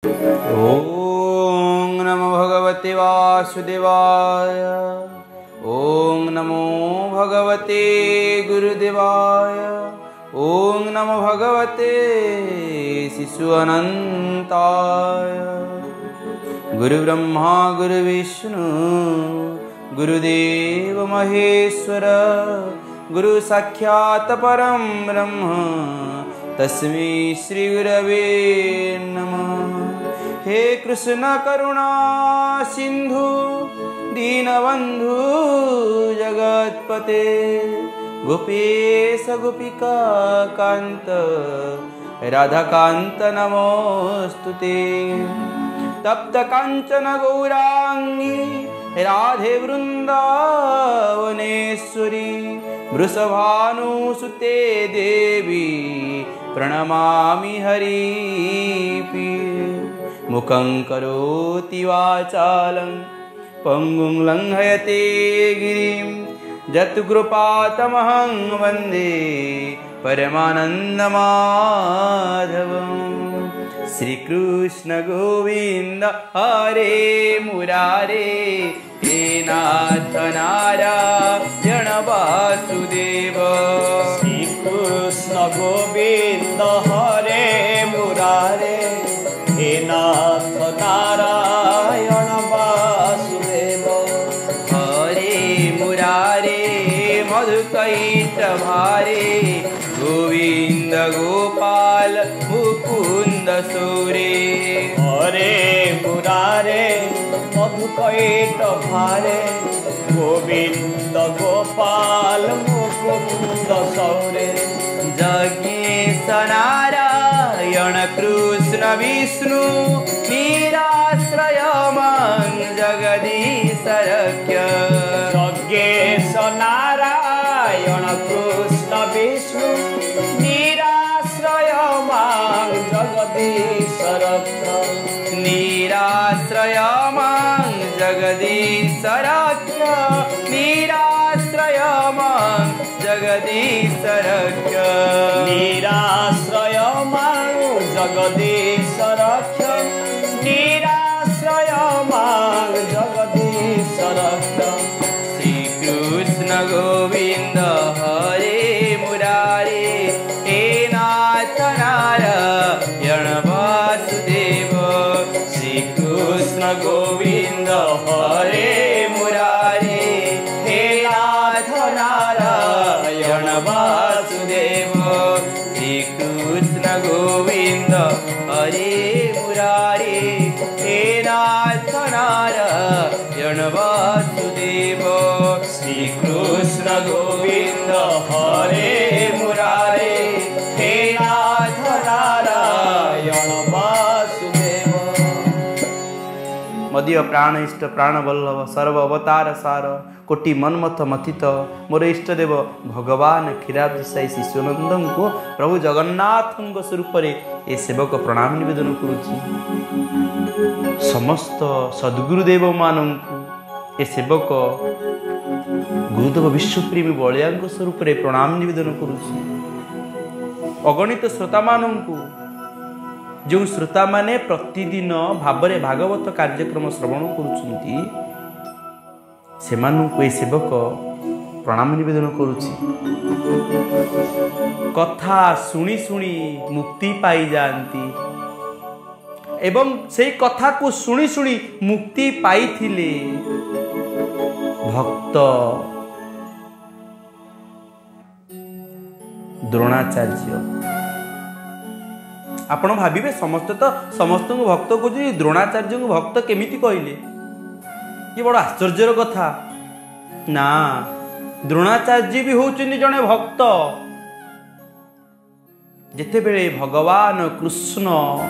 ओम नमो भगवते वासुदेवाय। ओम नमो भगवते गुरुदेवाय। ओम नमो भगवते शिशु अनंताय। गुरु ब्रह्मा गुरु विष्णु गुरुदेव महेश्वर गुरु साक्षात् परम ब्रह्म तस्मै श्री गुरवे नमः। हे कृष्ण करुणा सिंधु दीनबंधु जगत्पते गोपेश गोपिका कांत राधाकांत नमोस्तुते। तप्त कांचन गौरांगी राधे वृंदावनेश्वरी वृषभानुसुते देवी प्रणमामि हरिप्रिये। मुखं करोति वाचालं पंगुं लंघयते गिरिं जत्कृपातमहं वन्दे परमानन्दमाधवम्। श्रीकृष्ण गोविंद हरे मुरारे हे नाथ नारायण वासुदेव। श्रीकृष्ण गोविंद हरे मुरारे हे नाथ नारायण वासुदेव। हरे मुरारे मधुकैट भारे गोविंद गोपाल मुकुंद सूरे। हरे मुरारे मधुकैट भारे गोविंद गोपाल मुकुंद सौरे। जगेश नारायण कृष्ण विष्णु निराश्रय मां जगदीश रक्ष। जगेश नारायण कृष्ण विष्णु निराश्रय मां जगदीश रक्ष। निराश्रय मां जगदीश रक्ष। निराश्रय मां जगदीश रक्ष। निराश्रय मां जगदीश रक्ष। निराश्रय मां जगदीश रक्ष। श्रीकृष्ण गोविंद हरे मुरारे हे नाथ नारायण वासुदेव। श्रीकृष्ण गोविंद हरे मुरारे हे नाथ नारायण वासुदेव। श्रीकृष्ण गोविंद हरे मुरारे हे नाथ नारायण वासुदेव। श्रीकृष्ण गोविंद हरे मुरारे हे नाथ नारायण वासुदेव। मदीय प्राण इष्ट प्राण वल्लभ सर्व अवतार सार कोटि मन्मथ मथित मोर इष्टदेव भगवान क्षीराब्धि साई शिशुनंदन को प्रभु जगन्नाथ स्वरूप ए सेवक प्रणाम निवेदन करुछि। समस्त सद्गुरुदेव मानक ए सेवक गुरुदेव विश्वप्रेमी बलिया स्वरूप प्रणाम निवेदन करुछि। अगणित श्रोता मानक जो श्रोता माने प्रतिदिन भावरे भागवत कार्यक्रम श्रवण करुछंती सेमानंकु ए सेवक प्रणाम निवेदन करुछि। कथा शुणी शुणी मुक्ति पाई जाती एवं से कथा को शुणी शुणी मुक्ति पाइथिले भक्त द्रोणाचार्य। आपण भाविबे समस्त तो समस्त भक्त को द्रोणाचार्य को भक्त केमिति कहले ये बड़ आश्चर्यर कथा ना। द्रोणाचार्य भी होचुनी जने भक्त। जेतेबेले भगवान कृष्ण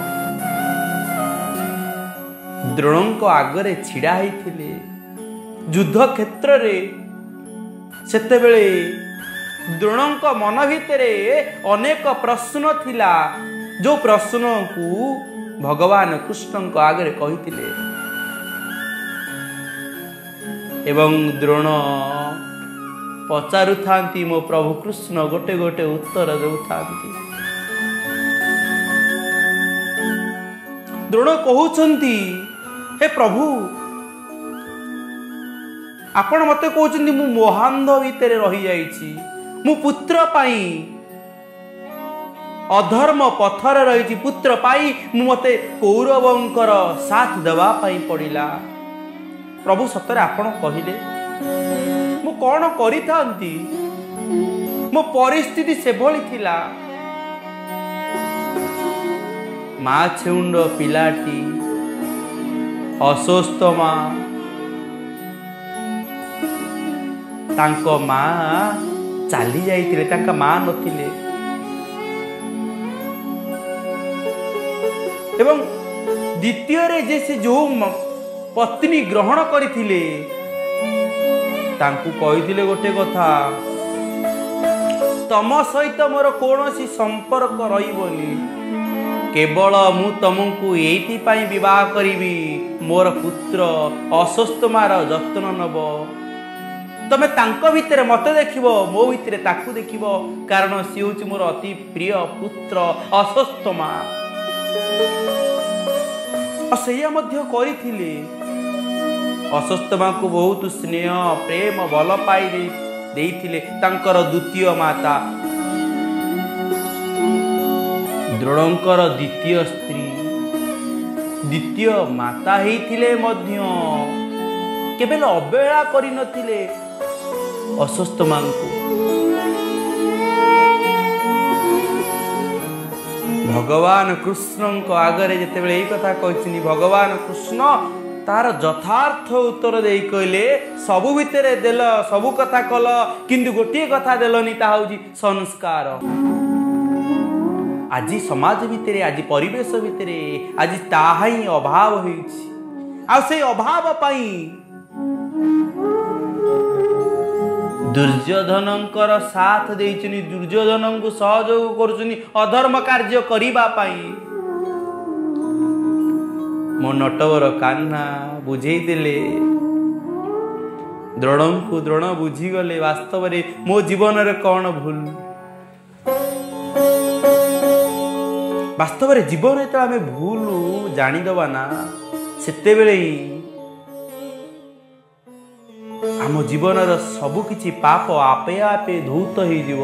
द्रोणଙ୍କ आगरे छिड़ा होइथिले युद्ध क्षेत्र रे सेतेबेले द्रोणଙ୍କ मन भितरे अनेक प्रश्न थिला जो प्रश्न को भगवान कृष्ण आगे कही एवं द्रोण पचारु थांती मो प्रभु कृष्ण गोटे गोटे उत्तर देउ थांती। ଦ୍ରୋଣ କହୁଛନ୍ତି, ହେ ପ୍ରଭୁ, ଆପଣ ମତେ କହୁଛନ୍ତି ମୁଁ ମୋହାନ୍ଧ ଭିତରେ ରହିଯାଇଛି, ମୁଁ ପୁତ୍ର ପାଇଁ ଅଧର୍ମ ପଥରେ ରହିଛି, ପୁତ୍ର ପାଇଁ ମତେ କୌରବଙ୍କର ସାଥ ଦେବା ପାଇଁ ପଡ଼ିଲା। ପ୍ରଭୁ ସତରେ ଆପଣ କହିଲେ ମୁଁ କଣ କରିଥାନ୍ତି? ମୋ ପରିସ୍ଥିତି ସେଭଳି ଥିଲା। ମା ଛେଉଣ୍ଡ ପିଲାଟି, ଅସ୍ୱସ୍ଥ ମା, ତାଙ୍କ ମା ଚାଲି ଯାଇଥିଲେ, ତାଙ୍କ ମା ନଥିଲେ। ଏବଂ ଦ୍ୱିତୀୟରେ ଯେ ସେ ଯୋଉ ପତ୍ନୀ ଗ୍ରହଣ କରିଥିଲେ ତାଙ୍କୁ କହିଥିଲେ ଗୋଟେ କଥା, ତମ ସହିତ ମୋର କୌଣସି ସମ୍ପର୍କ ରହିବନି, କେବଳ ମୁଁ ତମକୁ ଏଇଥିପାଇଁ ବିବାହ କରିବି, ମୋର ପୁତ୍ର ଅସ୍ୱସ୍ଥ ମାର ଯତ୍ନ ନେବ। ତମେ ତାଙ୍କ ଭିତରେ ମତେ ଦେଖିବ, ମୋ ଭିତରେ ତାକୁ ଦେଖିବ, କାରଣ ସିଏ ହେଉଛି ମୋର ଅତି ପ୍ରିୟ ପୁତ୍ର ଅସ୍ୱସ୍ଥ ମା। ସେଇଆ ମଧ୍ୟ କରିଥିଲେ। ଅସ୍ୱସ୍ଥ ମାଙ୍କୁ ବହୁତ ସ୍ନେହ ପ୍ରେମ ଭଲ ପାଇ ଦେଇଥିଲେ ତାଙ୍କର ଦ୍ୱିତୀୟ ମାତା, ଦ୍ରୋଣଙ୍କର ଦ୍ୱିତୀୟ ସ୍ତ୍ରୀ, ଦ୍ୱିତୀୟ ମାତା ହେଇଥିଲେ ମଧ୍ୟ କେବେ ଅବହେଳା କରିନଥିଲେ ଅସ୍ୱସ୍ଥ ମାଙ୍କୁ। ଭଗବାନ କୃଷ୍ଣଙ୍କ ଆଗରେ ଯେତେବେଳେ ଏଇ କଥା କହିଛନ୍ତି, ଭଗବାନ କୃଷ୍ଣ ତାର ଯଥାର୍ଥ ଉତ୍ତର ଦେଇ କହିଲେ, ସବୁ ଭିତରେ ଦେଲ, ସବୁ କଥା କଲ, କିନ୍ତୁ ଗୋଟିଏ କଥା ଦେଲନି, ତାହା ହଉଛି ସଂସ୍କାର। ଆଜି ସମାଜ ଭିତରେ, ଆଜି ପରିବେଶ ଭିତରେ ଆଜି ତାହା ହିଁ ଅଭାବ ହେଉଛି। ଆଉ ସେଇ ଅଭାବ ପାଇଁ ଦୁର୍ଯ୍ୟୋଧନଙ୍କର ସାଥ ଦେଇଛନ୍ତି, ଦୁର୍ଯ୍ୟୋଧନଙ୍କୁ ସହଯୋଗ କରୁଛନ୍ତି ଅଧର୍ମ କାର୍ଯ୍ୟ କରିବା ପାଇଁ। ମୋ ନଟବର କାହ୍ନା ବୁଝେଇ ଦେଲେ, ଦ୍ରୋଣଙ୍କୁ ଦ୍ରୋଣ ବୁଝିଗଲେ ବାସ୍ତବରେ ମୋ ଜୀବନରେ କଣ ଭୁଲ। ବାସ୍ତବରେ ଜୀବନ ଯେତେବେଳେ ଆମେ ଭୁଲ ଜାଣିଦବା ନା, ସେତେବେଳେ ହିଁ ଆମ ଜୀବନର ସବୁ କିଛି ପାପ ଆପେ ଆପେ ଧୌତ ହେଇଯିବ।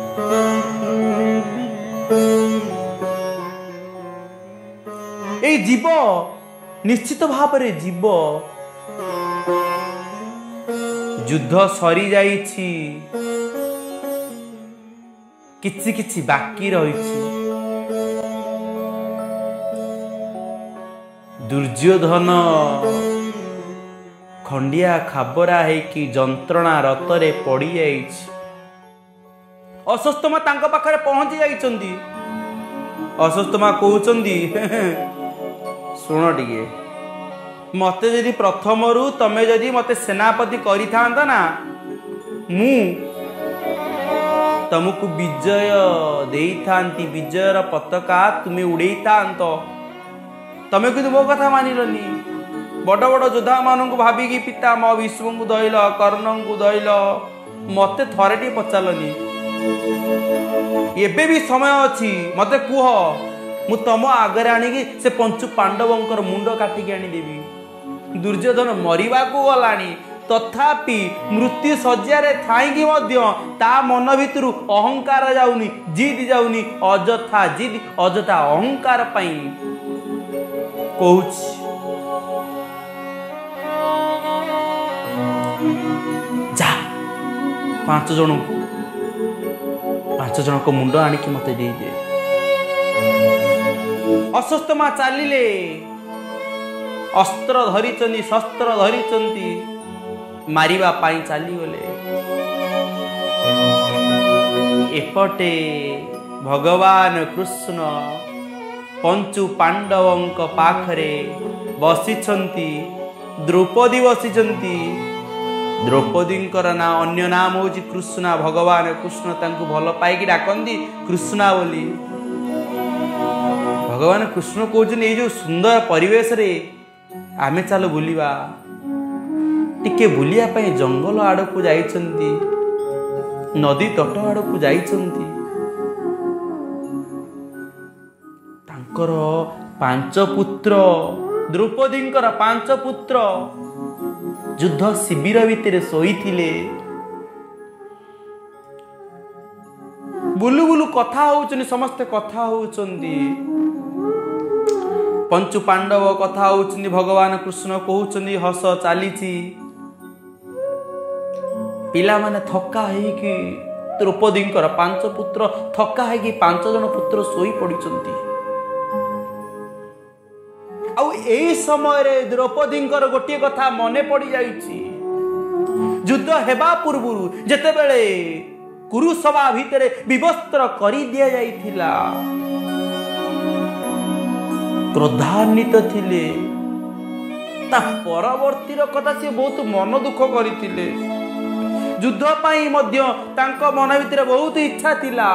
ଏଇ ଜୀବ ନିଶ୍ଚିତ ଭାବରେ ଜୀବ, ଯୁଦ୍ଧ ସରିଯାଇଛି, କିଛି କିଛି ବାକି ରହିଛି। ଦୁର୍ଯ୍ୟୋଧନ ଖଣ୍ଡିଆ ଖାବରା ହେଇକି ଯନ୍ତ୍ରଣା ରତରେ ପଡ଼ିଯାଇଛି। ଅସ୍ୱସ୍ଥ ମା ତାଙ୍କ ପାଖରେ ପହଞ୍ଚି ଯାଇଛନ୍ତି। ଅସ୍ୱସ୍ଥ ମା କହୁଛନ୍ତି, ଶୁଣ ଟିକେ, ମତେ ଯଦି ପ୍ରଥମରୁ ତମେ ଯଦି ମତେ ସେନାପତି କରିଥାନ୍ତ ନା, ମୁଁ ତମକୁ ବିଜୟ ଦେଇଥାନ୍ତି, ବିଜୟର ପତାକା ତୁମେ ଉଡେଇଥାନ୍ତ। ତମେ କିନ୍ତୁ ମୋ କଥା ମାନିଲନି। ବଡ଼ ବଡ଼ ଯୋଦ୍ଧା ମାନଙ୍କୁ ଭାବିକି ପିତାମହ ଭୀଷ୍ମଙ୍କୁ ଧଇଲ, କର୍ଣ୍ଣଙ୍କୁ ଧଇଲ, ମତେ ଥରେ ଟିକେ ପଚାରିଲନି। ଏବେ ବି ସମୟ ଅଛି, ମତେ କୁହ, ମୁଁ ତମ ଆଗରେ ଆଣିକି ସେ ପଞ୍ଚୁ ପାଣ୍ଡବଙ୍କର ମୁଣ୍ଡ କାଟିକି ଆଣିଦେବି। ଦୁର୍ଯ୍ୟୋଧନ ମରିବାକୁ ଗଲାଣି, ତଥାପି ମୃତ୍ୟୁ ଶଯ୍ୟାରେ ଥାଇକି ମଧ୍ୟ ତା ମନ ଭିତରୁ ଅହଙ୍କାର ଯାଉନି, ଜିଦ୍ ଯାଉନି, ଅଯଥା ଜିଦ୍, ଅଯଥା ଅହଙ୍କାର ପାଇଁ କହୁଛି, ଯା 5 ଜଣଙ୍କ ମୁଣ୍ଡ ଆଣିକି ମତେ ଦେଇଦେ। ଅସ୍ୱସ୍ଥ ମା ଚାଲିଲେ, ଅସ୍ତ୍ର ଧରିଛନ୍ତି, ଶସ୍ତ୍ର ଧରିଛନ୍ତି, ମାରିବା ପାଇଁ ଚାଲିଗଲେ। ଏପଟେ ଭଗବାନ କୃଷ୍ଣ ପଞ୍ଚୁ ପାଣ୍ଡବଙ୍କ ପାଖରେ ବସିଛନ୍ତି, ଦ୍ରୌପଦୀ ବସିଛନ୍ତି। ଦ୍ରୌପଦୀଙ୍କର ନାଁ ଅନ୍ୟ ନାମ ହେଉଛି କୃଷ୍ଣା। ଭଗବାନ କୃଷ୍ଣ ତାଙ୍କୁ ଭଲ ପାଇକି ଡାକନ୍ତି କୃଷ୍ଣା ବୋଲି। ଭଗବାନ କୃଷ୍ଣ କହୁଛନ୍ତି, ଏଇ ଯୋଉ ସୁନ୍ଦର ପରିବେଶରେ ଆମେ ଚାଲ ବୁଲିବା। ଟିକେ ବୁଲିବା ପାଇଁ ଜଙ୍ଗଲ ଆଡ଼କୁ ଯାଇଛନ୍ତି, ନଦୀ ତଟ ଆଡ଼କୁ ଯାଇଛନ୍ତି। ତାଙ୍କର ପାଞ୍ଚ ପୁତ୍ର ଦ୍ରୌପଦୀଙ୍କର ପାଞ୍ଚ ପୁତ୍ର ଯୁଦ୍ଧ ଶିବିର ଭିତରେ ଶୋଇଥିଲେ। ବୁଲୁ ବୁଲୁ କଥା ହଉଛନ୍ତି, ସମସ୍ତେ କଥା ହଉଛନ୍ତି। ପଞ୍ଚୁ ପାଣ୍ଡବ କଥା ହଉଛନ୍ତି, ଭଗବାନ କୃଷ୍ଣ କହୁଛନ୍ତି, ହସ ଚାଲିଛି। ପିଲାମାନେ ଥକା ହେଇକି ଦ୍ରୌପଦୀଙ୍କର ପାଞ୍ଚ ପୁତ୍ର ଥକା ହେଇକି 5 ଜଣ ପୁତ୍ର ଶୋଇ ପଡିଛନ୍ତି। ଆଉ ଏଇ ସମୟରେ ଦ୍ରୌପଦୀଙ୍କର ଗୋଟିଏ କଥା ମନେ ପଡି ଯାଇଛି। ଯୁଦ୍ଧ ହେବା ପୂର୍ବରୁ ଯେତେବେଳେ କୁରୁସଭା ଭିତରେ ବିବସ୍ତ୍ର କରି ଦିଆଯାଇଥିଲା, କ୍ରୋଧାନ୍ୱିତ ଥିଲେ। ତା ପରବର୍ତ୍ତୀର କଥା ସେ ବହୁତ ମନ ଦୁଃଖ କରିଥିଲେ। ଯୁଦ୍ଧ ପାଇଁ ମଧ୍ୟ ତାଙ୍କ ମନ ଭିତରେ ବହୁତ ଇଚ୍ଛା ଥିଲା।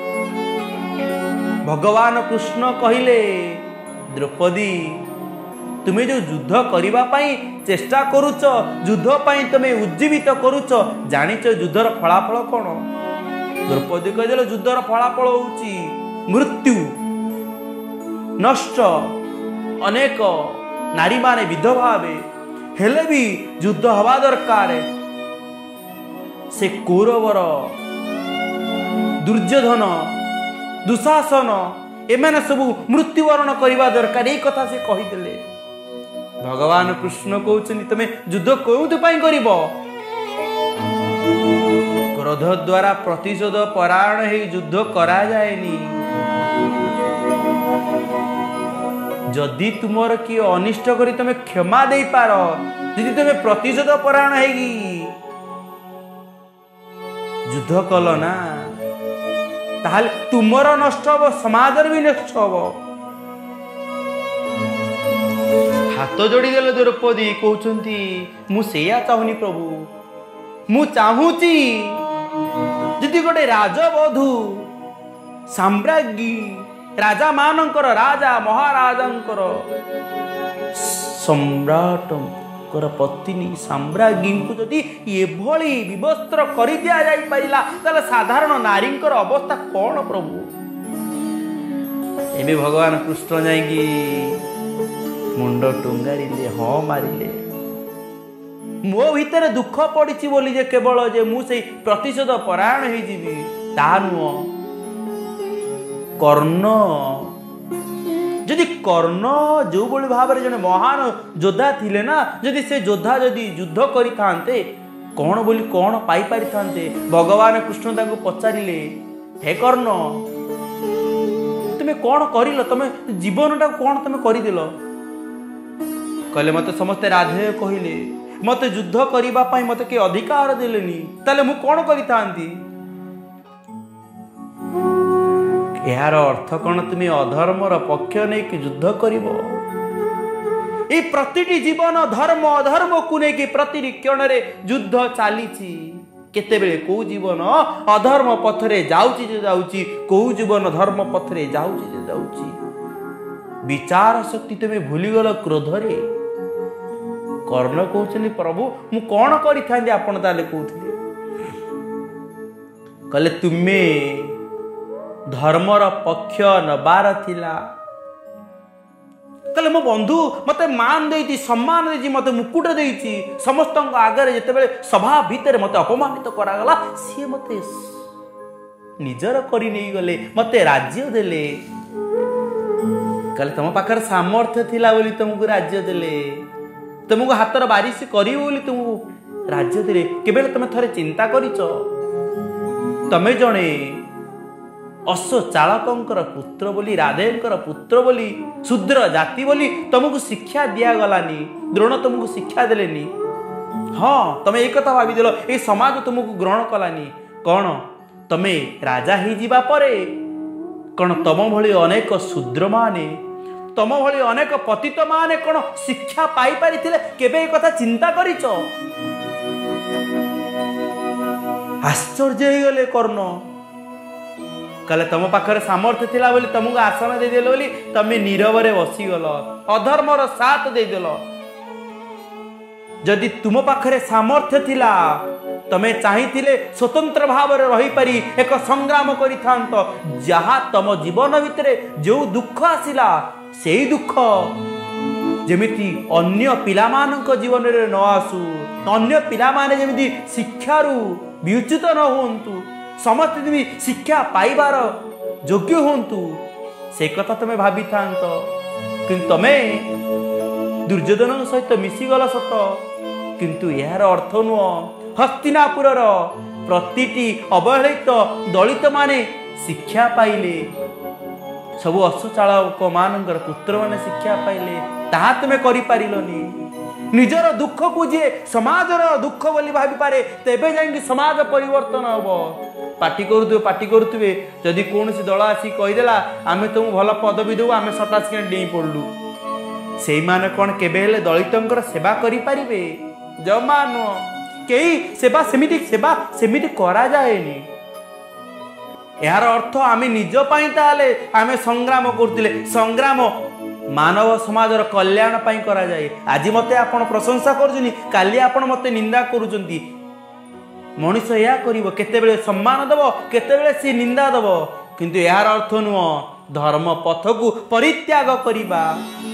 ଭଗବାନ କୃଷ୍ଣ କହିଲେ, ଦ୍ରୌପଦୀ ତୁମେ ଯୋଉ ଯୁଦ୍ଧ କରିବା ପାଇଁ ଚେଷ୍ଟା କରୁଛ, ଯୁଦ୍ଧ ପାଇଁ ତୁମେ ଉଜ୍ଜୀବିତ କରୁଛ, ଜାଣିଛ ଯୁଦ୍ଧର ଫଳାଫଳ କଣ? ଦ୍ରୌପଦୀ କହିଦେଲେ, ଯୁଦ୍ଧର ଫଳାଫଳ ହଉଛି ମୃତ୍ୟୁ, ନଷ୍ଟ, ଅନେକ ନାରୀମାନେ ବିଧବା ହେବେ। ହେଲେ ବି ଯୁଦ୍ଧ ହେବା ଦରକାର। ସେ କୌରବର ଦୁର୍ଯ୍ୟୋଧନ, ଦୁଶାସନ ଏମାନେ ସବୁ ମୃତ୍ୟୁବରଣ କରିବା ଦରକାର, ଏଇ କଥା ସେ କହିଥିଲେ। ଭଗବାନ କୃଷ୍ଣ କହୁଛନ୍ତି, ତମେ ଯୁଦ୍ଧ କେଉଁଥିପାଇଁ କରିବ? କ୍ରୋଧ ଦ୍ୱାରା ପ୍ରତିଶୋଧ ପରାୟଣ ହେଇ ଯୁଦ୍ଧ କରାଯାଏନି। ଯଦି ତୁମର କିଏ ଅନିଷ୍ଟ କରି ତମେ କ୍ଷମା ଦେଇପାର, ଯଦି ତମେ ପ୍ରତିଶୋଧ ପରାୟଣ ହେଇକି ଯୁଦ୍ଧ କଲ ନା, ତାହେଲେ ତୁମର ନଷ୍ଟ ହବ, ସମାଜର ବି ନଷ୍ଟ ହବ। ହାତ ଯୋଡ଼ିଦେଲେ ଦ୍ରୌପଦୀ, କହୁଛନ୍ତି ମୁଁ ସେଇଆ ଚାହୁଁନି ପ୍ରଭୁ। ମୁଁ ଚାହୁଁଛି ଯଦି ଗୋଟେ ରାଜବଧୂ, ସାମ୍ରାଜ୍ଞୀ, ରାଜା ମାନଙ୍କର ରାଜା, ମହାରାଜାଙ୍କର ସମ୍ରାଟଙ୍କର ପତ୍ନୀ ସାମ୍ରାଜ୍ଞୀଙ୍କୁ ଯଦି ଏଭଳି ବିବସ୍ତ୍ର କରି ଦିଆଯାଇପାରିଲା, ତାହେଲେ ସାଧାରଣ ନାରୀଙ୍କର ଅବସ୍ଥା କଣ ପ୍ରଭୁ? ଏବେ ଭଗବାନ କୃଷ୍ଣ ଯାଇକି ମୁଣ୍ଡ ଟୁଙ୍ଗାରିଲେ, ହଁ ମାରିଲେ। ମୋ ଭିତରେ ଦୁଃଖ ପଡିଛି ବୋଲି ଯେ କେବଳ ଯେ ମୁଁ ସେଇ ପ୍ରତିଶୋଧ ପରାୟଣ ହେଇଯିବି, ତାହା ନୁହଁ। କର୍ଣ୍ଣ, ଯଦି କର୍ଣ୍ଣ ଯୋଉଭଳି ଭାବରେ ଜଣେ ମହାନ ଯୋଦ୍ଧା ଥିଲେ ନା, ଯଦି ସେ ଯୋଦ୍ଧା ଯଦି ଯୁଦ୍ଧ କରିଥାନ୍ତେ କଣ ବୋଲି କଣ ପାଇପାରିଥାନ୍ତେ? ଭଗବାନ କୃଷ୍ଣ ତାଙ୍କୁ ପଚାରିଲେ, ହେ କର୍ଣ୍ଣ, ତୁମେ କଣ କରିଲ? ତମେ ଜୀବନଟାକୁ କଣ ତମେ କରିଦେଲ? କହିଲେ, ମତେ ସମସ୍ତେ ରାଧେୟ କହିଲେ, ମତେ ଯୁଦ୍ଧ କରିବା ପାଇଁ ମତେ କିଏ ଅଧିକାର ଦେଲେନି, ତାହେଲେ ମୁଁ କଣ କରିଥାନ୍ତି? ଏହାର ଅର୍ଥ କଣ ତୁମେ ଅଧର୍ମର ପକ୍ଷ ନେଇକି ଯୁଦ୍ଧ କରିବ? এই প্রতিটি জীবন ধর্ম অধর্মକୁ ନେଇକି ପ୍ରତିଟି କ୍ଷଣରେ ଯୁଦ୍ଧ ଚାଲିଛି। କେତେବେଳେ କୋଉ ଜୀବନ ଅଧର୍ମ ପଥରେ ଯାଉଛି ଯେ ଯାଉଛି, କୋଉ ଜୀବନ ଧର୍ମ ପଥରେ ଯାଉଛି ଯେ ଯାଉଛି। ବିଚାର ଶକ୍ତି ତୁମେ ଭୁଲିଗଲ କ୍ରୋଧରେ। କର୍ଣ୍ଣ କହୁଛନ୍ତି, ପ୍ରଭୁ ମୁଁ କଣ କରିଥାନ୍ତି? ଆପଣ ତାହେଲେ କହୁଥିଲେ, କହିଲେ ତୁମେ ଧର୍ମର ପକ୍ଷ ନବାର ଥିଲା। କହିଲେ ମୋ ବନ୍ଧୁ ମତେ ମାନ ଦେଇଛି, ସମ୍ମାନ ଦେଇଛି, ମତେ ମୁକୁଟ ଦେଇଛି, ସମସ୍ତଙ୍କ ଆଗରେ ଯେତେବେଳେ ସଭା ଭିତରେ ମତେ ଅପମାନିତ କରାଗଲା, ସିଏ ମତେ ନିଜର କରି ନେଇଗଲେ, ମତେ ରାଜ୍ୟ ଦେଲେ। କହିଲେ ତମ ପାଖରେ ସାମର୍ଥ୍ୟ ଥିଲା ବୋଲି ତମକୁ ରାଜ୍ୟ ଦେଲେ, ତମକୁ ହାତର ବାରିଶ କରିବ ବୋଲି ତମକୁ ରାଜ୍ୟ ଦେଲେ। କେବେ ତମେ ଥରେ ଚିନ୍ତା କରିଛ, ତମେ ଜଣେ ଅଶ୍ଵ ଚାଳକଙ୍କର ପୁତ୍ର ବୋଲି, ରାଧେଙ୍କର ପୁତ୍ର ବୋଲି, ଶୂଦ୍ର ଜାତି ବୋଲି ତମକୁ ଶିକ୍ଷା ଦିଆଗଲାନି, ଦ୍ରୋଣ ତମକୁ ଶିକ୍ଷା ଦେଲେନି। ହଁ, ତମେ ଏଇ କଥା ଭାବିଦେଲ, ଏଇ ସମାଜ ତମକୁ ଗ୍ରହଣ କଲାନି। କଣ ତମେ ରାଜା ହେଇଯିବା ପରେ କଣ ତମ ଭଳି ଅନେକ ଶୂଦ୍ରମାନେ, ତମ ଭଳି ଅନେକ ପତିତ ମାନେ କଣ ଶିକ୍ଷା ପାଇପାରିଥିଲେ? କେବେ ଏ କଥା ଚିନ୍ତା କରିଛ? ଆଶ୍ଚର୍ଯ୍ୟ ହେଇଗଲେ କର୍ଣ୍ଣ। କହିଲେ ତମ ପାଖରେ ସାମର୍ଥ୍ୟ ଥିଲା ବୋଲି ତମକୁ ଆସନ ଦେଇଦେଲ ବୋଲି ତମେ ନୀରବରେ ବସିଗଲ, ଅଧର୍ମର ସାଥ ଦେଇଦେଲ। ଯଦି ତୁମ ପାଖରେ ସାମର୍ଥ୍ୟ ଥିଲା, ତମେ ଚାହିଁଥିଲେ ସ୍ୱତନ୍ତ୍ର ଭାବରେ ରହିପାରି ଏକ ସଂଗ୍ରାମ କରିଥାନ୍ତ। ଯାହା ତମ ଜୀବନ ଭିତରେ ଯୋଉ ଦୁଃଖ ଆସିଲା, सेई दुख जेमिति अन्य पिलामानक जीवन रे न आसु, अन्य पिला माने जेमिति शिक्षारू विच्युत न होंतु, समस्त भी शिक्षा पाइबार योग्य होंतु, से कथा तुम्हें भाभी था। किंतु तमे दुर्योधन सहित मिशीगल सत, किंतु यार अर्थ नुह हस्तिनापुर प्रतिटी अवहेलित दलित माने शिक्षा पाइले, सबु अश्वचालक मानकर पुत्र माने शिक्षा पाइले, ताहा तुमे करि पारिलनी। निजर दुख को जे समाजर दुख बोली भाभी पारे, तेबे जाइंकी समाज परिवर्तन हबो। पार्टी करुवे जदि कौन दल आसी कहीदेला आमे तुम भल पदवी देव, आमे सटास डेई पड़लु, से माने कौन केबे दलितंकर सेवा करि पारिबे? जमा नुह, कई सेवा सेमिति करा जाएनी। यार अर्थ आमे निज पाई ताले आमे संग्राम करथिले, संग्राम मानव समाजर कल्याण पाई करा जाए। आज मते आपण प्रशंसा करूछनी, काली आपण मते निंदा करूछंती। मनुष्य या करिवो, केतेबेले सम्मान दबो, केतेबेले से निंदा दबो, किंतु यार अर्थ नुह धर्म पथ को परित्याग करिबा।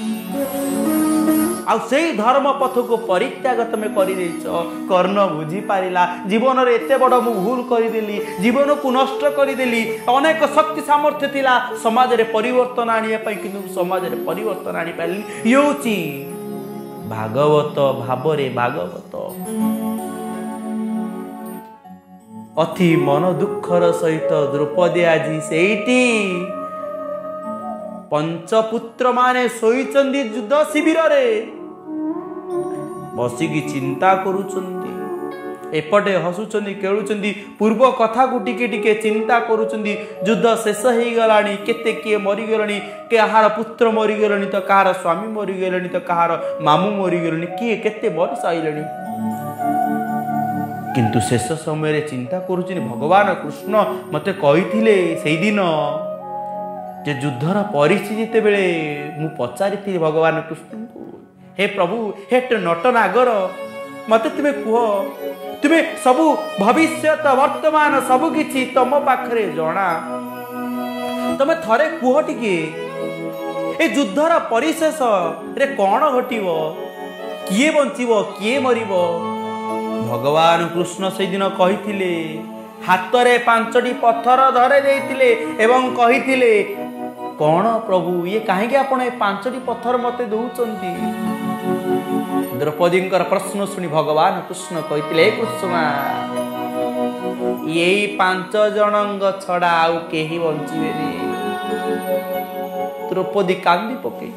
आ सेई धर्म पथ को परित्याग तमे करि देछ, कर्ण बुझी पारिला जीवन रे एते बड़ मु भूल करिदेली, जीवन को नष्ट करिदेली। अनेक शक्ति सामर्थ्य थिला समाज रे परिवर्तन आनिया पई, किंतु समाज रे परिवर्तन आनि पाइली योची भागवत भाबरे भागवत। अति मन दुखर सहित द्रौपदी आजी सेठी पंचपुत्र माने सोईचंदी युद्ध शिविर रे बसिकी चिंता करूचंदी, एपटे हसुचंदी खेलुचंदी, पूर्व कथा को टिके टिके चिंता करूचंदी। युद्ध शेष हो गलानी, केते किए मरी गलानी, कहार पुत्र मरी गलानी, तो कहार स्वामी मरी गलानी, तो कहार मामू मरी गलानी, किए केते वर्ष आइलानी। किंतु शेष समय रे चिंता करूचंदी, भगवान कृष्ण मते कहिथिले सेई दिन जे युद्धर परिस्थिति बेले मु पचारि भगवान कृष्ण को, हे प्रभु हे नट नागर मते तुमे कुह, तुमे सबु भविष्यत वर्तमान सबु किछि तम पाखरे जणा, तमे थरे कुह टिके ए युद्धर परिशेष रे कोन घटिबो, किए बंचिबो किए मरिबो। भगवान कृष्ण से दिन कहिथिले, हातरे 5टी पत्थर धरे देइथिले एवं कहिथिले, कौन प्रभु ये कहीं आपण 5टी पत्थर मते दौचंती? द्रौपदी प्रश्न सुनी भगवान कृष्ण कहिथिले, कृष्णा यही 5 जनंग छड़ा आउ केही बंचिबे रे। द्रौपदी कांदी पके,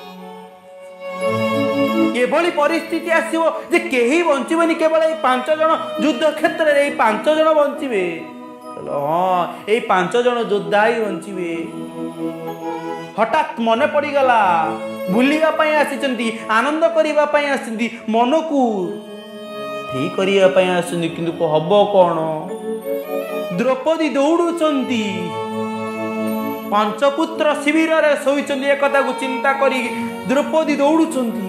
ये भली परिस्थिति आसीबो जे केही बंचिबेनी, केवल ए 5 जन युद्ध क्षेत्र रे 5 जन बंचिबे। हाँ ये 5 जन योद्धा ही बंचिबे। हठात मन पड़गला, बुलिया पाई आसिचंती, आनंद करिबा पाई आसिचंती, मन को फ्री करिबा पाई आसिचंती, किंतु हबो कोन? द्रौपदी दौड़ुचंती, 5 पुत्र शिविर रे सोईचंती, एक कथा को चिंता करी द्रौपदी दौड़ुचंती।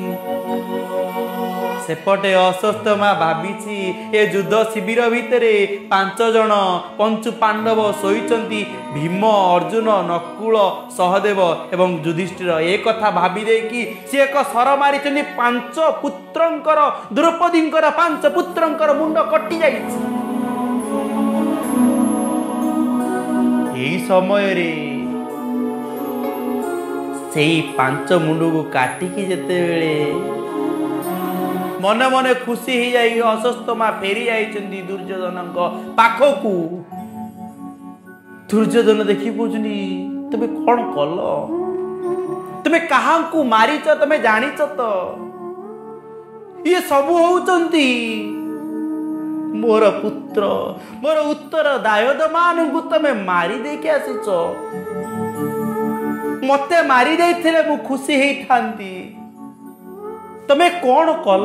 सेपटे अस्वस्थ माँ भाभी ए युद्ध शिविर भितरे 5 जन पंचु पांडव सोईचंती, भीम अर्जुन नकुल सहदेव एवं युधिष्ठिर। एक कथा भाभी देकी सी एक सर मारी 5 पुत्रंकर, द्रौपदींकर 5 पुत्रंकर मुंड कटि जाइछि। एई समय रे सेई 5 मुंड को काटिकी जेते बेले मन मन खुशी ही जाई अस्वस्थ माँ फेरी जाइछंती दुर्योधन पाखकू। दुर्योधन देखी पूछनी, तुमे कौन कल? तुमे कहा मारिच? तुमे जानिच तो ये सबू होउचंती मोर पुत्र, मोर उत्तर दायद मान को तुमे मारी देके आसिच। मते मारी देइथिले मु खुशी हेई थांती, तमे कौन कल?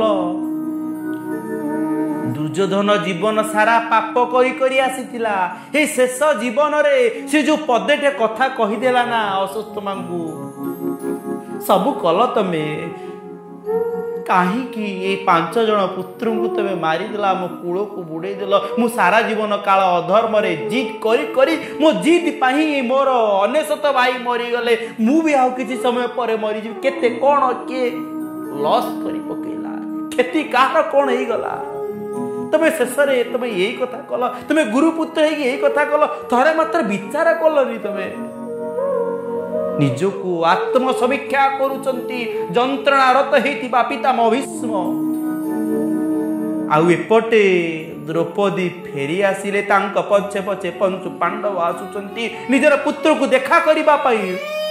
दुर्योधन जीवन सारा पाप करी करी आसीथिला, हे शेष जीवन रे से जो पदेटे कथा कहीदेला ना अस्वस्थ मांगू, सबु कल तमे। कहीं 5 जन पुत्र को तमे मारिदेला मो कूल को बुड़ेदेल मु सारा जीवन काल अधर्म जिद करी मो जिद पाई मोर 99 भाई मरीगले मु भी आउ किसी समय पर मरीजी केते कौन किए लॉस करी पकेला क्षति कहार कौन हो गला तमे शेष में तमे यही कथा कल तमे गुरुपुत्र यही कथा कल थरे मात्र विचार कलनी तमे निजको आत्म समीक्षा करुचंती जंत्रणारत हेतिबा पितामह भीष्म आउ एपटे द्रौपदी फेरी आसिले तांक पछे पछे पंचु पांडव आसुचंती निजर पुत्र को देखा करिबा पई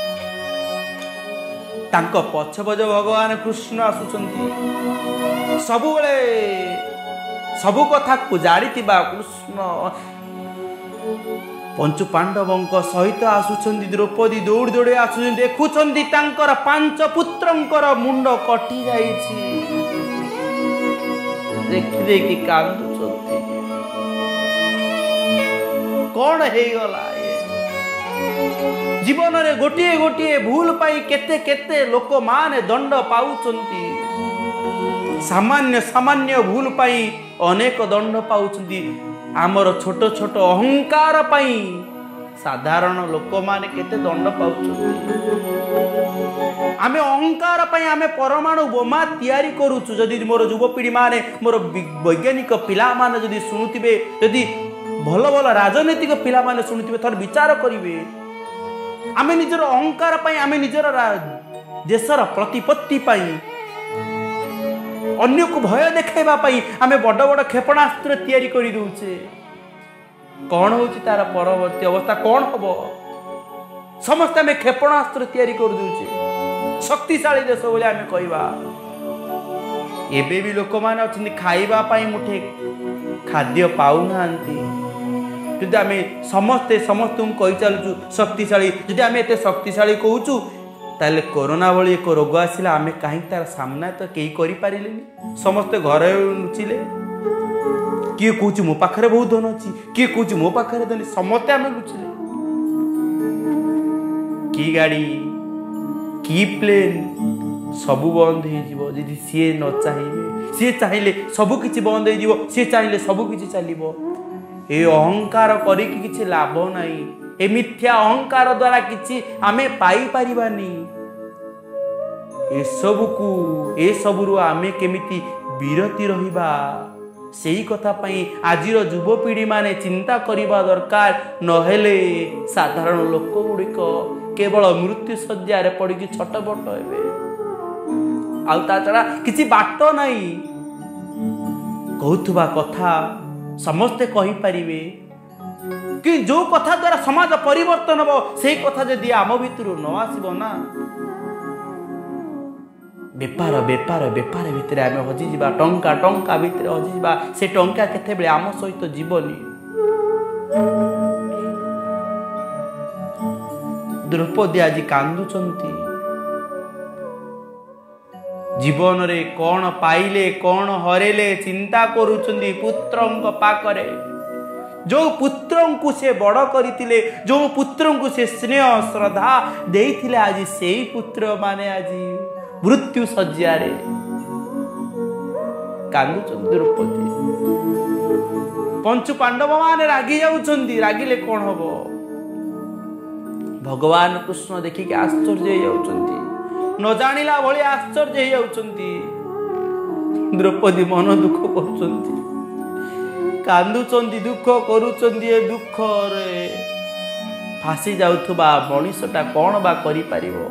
तांक पछ पछ भगवान कृष्ण आसुचंती सबुबले सबु कथा को जानिथिबा कृष्ण पंचु पांडवों सहित आसुचंदी द्रौपदी दौड़ दौड़े आसुचंदी देखुचंदी तांकर 5 पुत्रंकर मुंड कटि जाइछि देखि देखि कांदुचंदी कौन हे गला जीवन रे गोटिए गोटिए भूल पाई केते केते लोक माने दंड पाउचंती सामान्य सामान्य भूल पाई अनेक दंड पाउचंती आमर छोट छोट अहंकार पाई साधारण लोक माने केते दंड पाउचंती आमे अहंकार पाई आमे परमाणु बोमा तैयारी करूछु जदि मोर युवपीढ़ी माने मोर वैज्ञानिक पिला माने जदि सुनुतिबे जदि भल भल राजनीतिक पिला माने सुनुतिबे थर विचार करिवे आमे निजर अहंकार पाई आमे निजर देशर प्रतिपत्ति पाई अन्य को भय देखाइबा पाई आमे बड़ बड़ क्षेपणास्त्र तैयारी करि दउछे कौन होची तार परवर्ती अवस्था कौन हबो समस्त आमे क्षेपणास्त्र तैयारी कर दउछे शक्तिशाली देश बोले आमे कहबा एबे भी लोक माने अछन खाइबा पाई मुठे खाद्य पाउ नांती जदि आमे समस्ते समस्त कहि चलछु शक्तिशाली जदि आमे एते शक्तिशाली कहूछु ताले कोरोना भली एक रोग आसिला आमे कहीं तार सामना तो कई करि पारिलेनी समस्ते घरे लुचिले किए कहूँ मो पाखरे बहुत धन अच्छी किए कहूँ मो पाखरे धन समस्ते आमे लुचिले की गाड़ी की प्लेन सबू बंद हो जी सी न चाहिए सी चाहिए सबू किछि बंद हो सी चाहिए सबू किछि चलिबो ए अहंकार करी किछि लाभ नाही ए मिथ्या अहंकार द्वारा किछि आमे पाई परिबानी ए सबु आमे केमिति विरति रहिबा सेही कथा पई आजिर युवपीढ़ी माने चिंता करिबा दरकार नहेले साधारण लोक गुड़िक केवल मृत्यु सज्जार पड़ी छटपट हेबे आउ ता छड़ा किछि बाट नाही कहूथुबा कथा समस्ते कहि परिबे कि जो कथा द्वारा समाज परिवर्तन हो से कथा जदि आम भितर न आसब ना बेपार बेपार बेपार भितर आम हजिजा टंका टंका भितर हजिजा से टंका केते बेले आम सहित जीवनी द्रौपदी आज कांदुचंती जीवन रे कौन पाइले कौन हरेले चिंता करुचंती पुत्रंक पाकरे जो पुत्र को से बड़ करते जो पुत्र को से स्नेह श्रद्धा देइथिले आज से पुत्र माने आज मृत्यु सज्जारे कांदुचंती द्रौपदी पंचु पांडव माने रागी जाउचंती रागिले कौन हबो भगवान कृष्ण देखिके आश्चर्य जाउचंती न जानिला भली आश्चर्य जाउचंती द्रौपदी मन दुख करुचंती कांदुचंती दुख करुचंती ए दुख रे फासी जाउथबा मनीषटा कौन बा करि पारिबो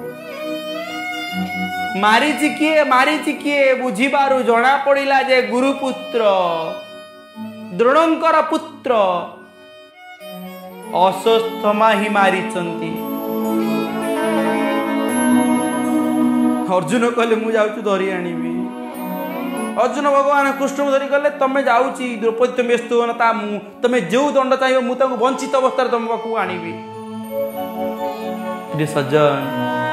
मारिची किए बुझिबारु जणा पड़िला जे गुरुपुत्र द्रोणंकर पुत्र अश्वत्थामा ही मारिचंती अर्जुन कहले मु जाउछु धरि आनिबी अर्जुन भगवान कृष्ण धरी गले तमे जाउची द्रौपदी तुम व्यस्त हो ना तमे जो दंड चाहिए मु ताको वंचित अवस्था तुम पाखु आनिबी प्रिय सज्जन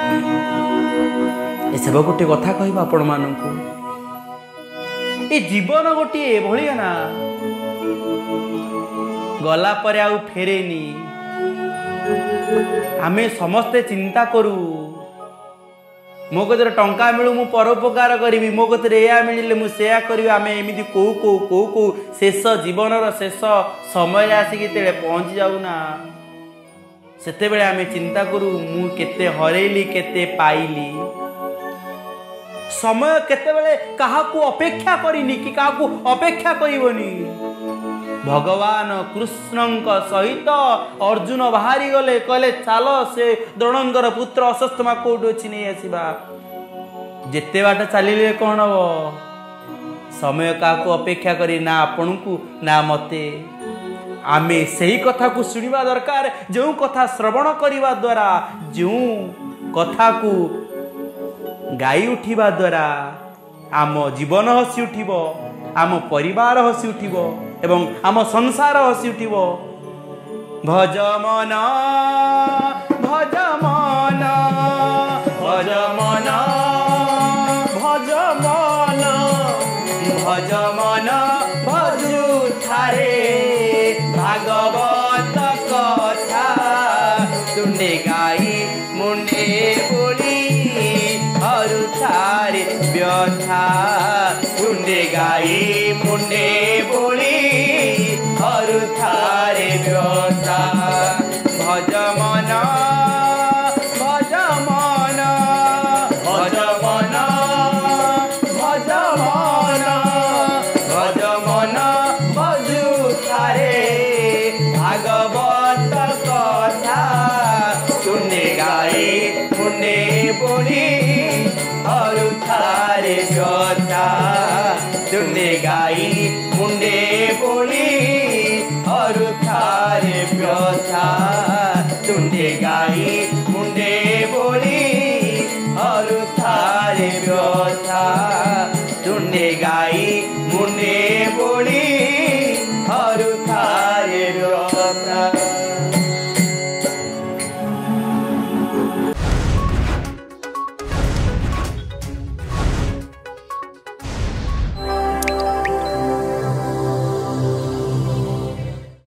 ए सब गोटे कथा कहबा आपण मानकु ए जीवन गोटे भलिया ना गला पर आउ फेरेनी आमे समस्ते चिंता करू मो कतिर टंका मिलू मु परोपकार करी मो कतिर या मिले मुझे सेया करी आम एमती कौ शेष जीवन शेष समय आसिक पहुँची जाऊना सेते बेले आम चिंता करू मु केते हरेली केते पाइली समय केतेबेले काहाकू अपेक्षा करिनी कि काहाकू अपेक्षा करिवनी भगवान कृष्णंक सहित अर्जुन बाहरी गले कहले चल से द्रोणंकर पुत्र अश्वत्थामा कोड अछि नै आसीबा जेते बाट चलिले कोन हो समय काहाकू अपेक्षा करी ना आपनकू ना मते आमे सही कथा को सुनिबा दरकार जो कथा श्रवण करिबा द्वारा जो कथा को गाई उठिबा द्वारा आम जीवन हसी उठिबो आम परिवार हसी उठिबो एवं आम संसार हसी उठिबो भज मन भज मन भज मन भज मन भज मन भजु थारे भागवत कथा तुंडे गाई मुंडे बोली हरु थारे व्यथा तुंडे गाई मुंडे बोली हरु थारे व्यथा भज मन भज मन भज मन भज मन भज मन भजु थारे भागवत कथा तुंडे गाई मुंडे बोली हरु थारे व्यथा तुंडे गाई मुंडे बोली हरु थारे व्यथा तुंडे गाई मुंडे बोली हरु थारे व्यथा तुंडे गाई मुंडे